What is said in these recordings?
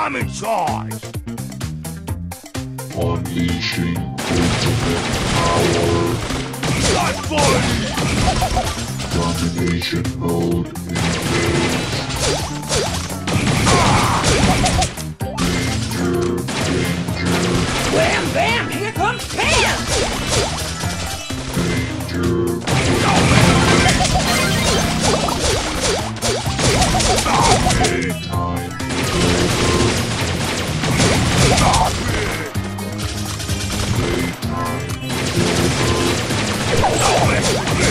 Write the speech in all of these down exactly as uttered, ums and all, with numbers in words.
I'm in charge! Unleashing ultimate power. Not funny! Domination mode engaged. Danger, danger, Wham bam! Here comes Pam! danger. Time Stop it! Don't mess with me!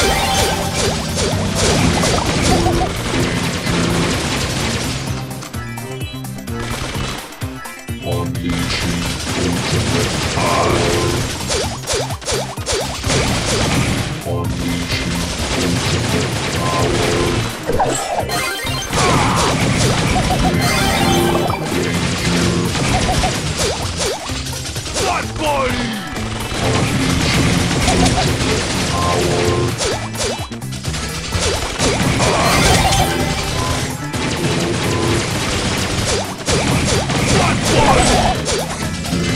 unleashing ultimate power. Unleashing ultimate power. Not funny! Not funny!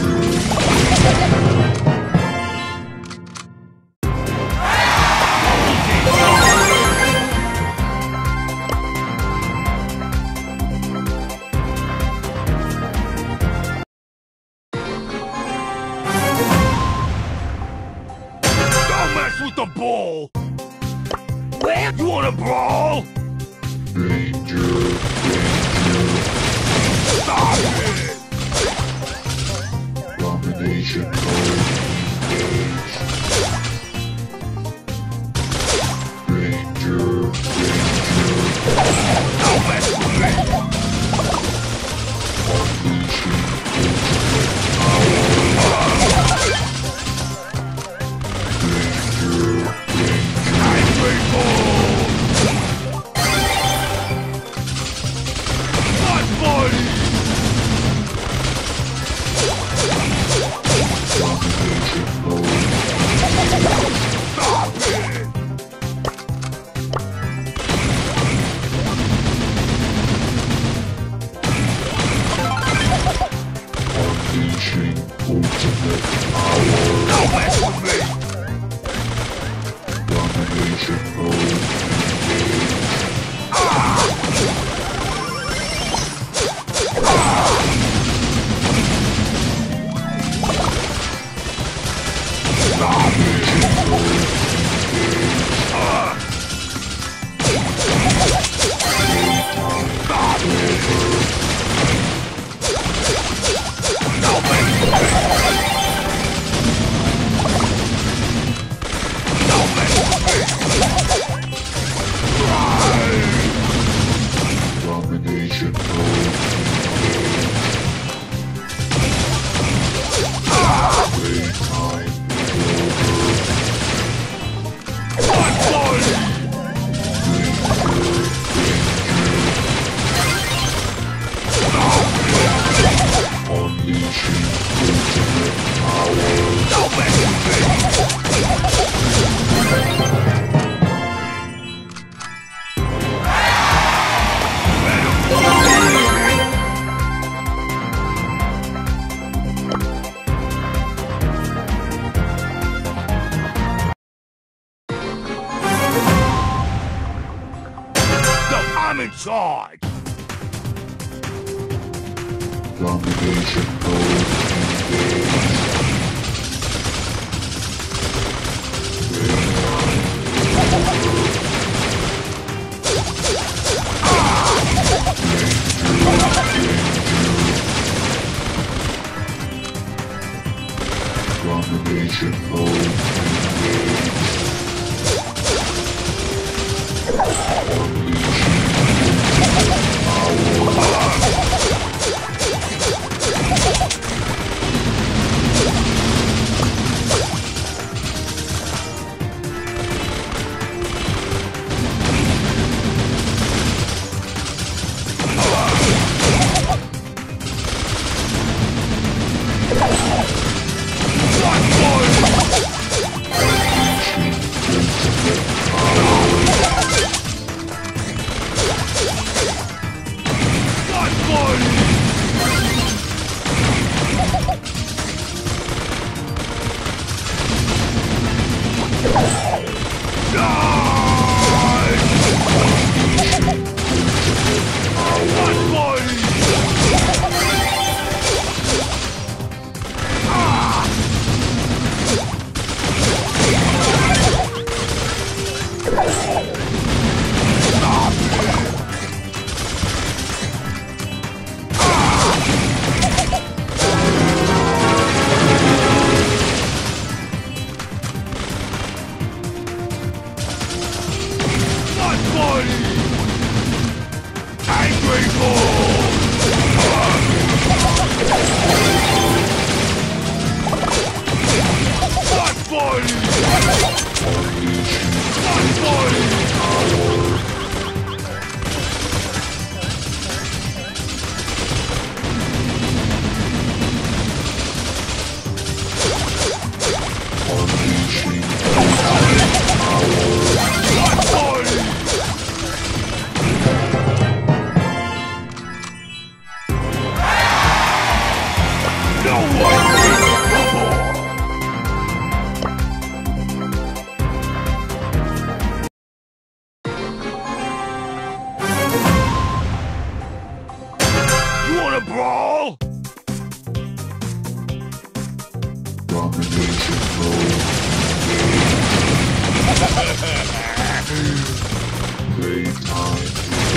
Don't mess with the ball! Wham! You wanna brawl? Danger, Stop it! domination mode engaged. Danger, danger, Don't mess with me! unleashing ultimate power. Danger, Angry ball! Not funny! domination mode. Stop it! Unleashing ultimate power. Don't mess with me! Domination mode engaged. Domination mode Stop it! Don't mess with me! Don't mess with me! domination mode engaged. Playtime Not funny! unleashing ultimate power. Don't mess with me! No, I'm in charge! Domination mode engaged. Domination mode engaged. Not funny! You wanna brawl? Domination mode. Playtime.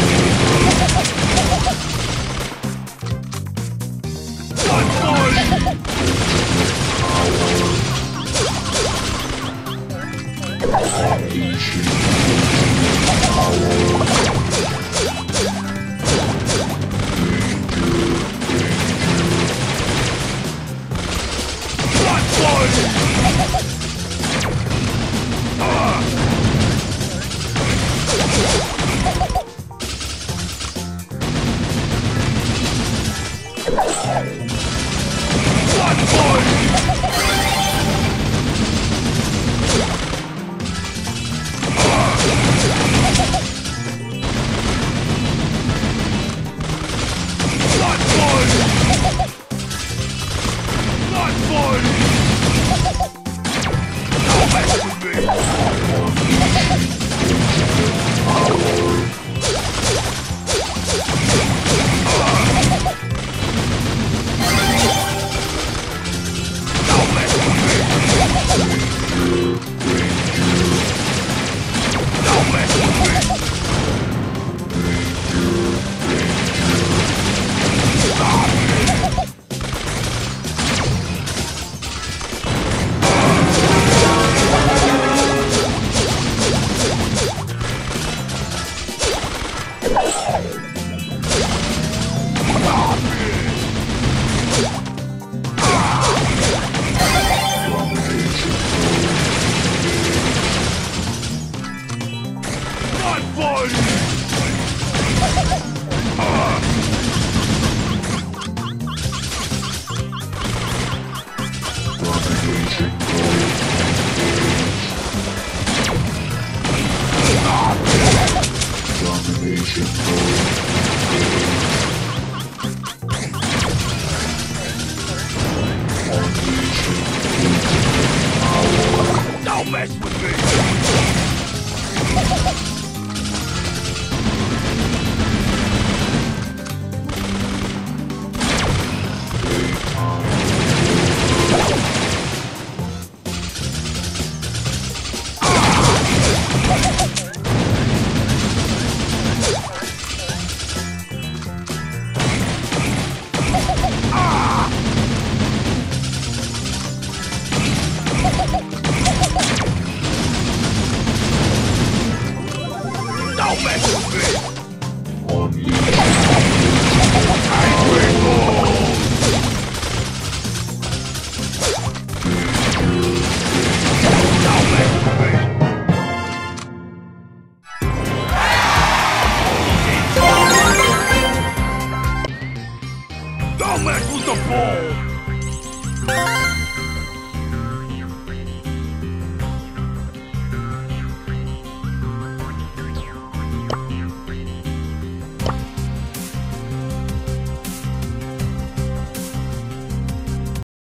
One point! Unleashing One point! One point! One point! One point! Don't mess with me! Don't mess with me! Don't mess with me! One point! domination mode. Domination mode. Don't mess with me! Don't mess with me! Angry Bull! Don't mess with me! Don't mess with the ball!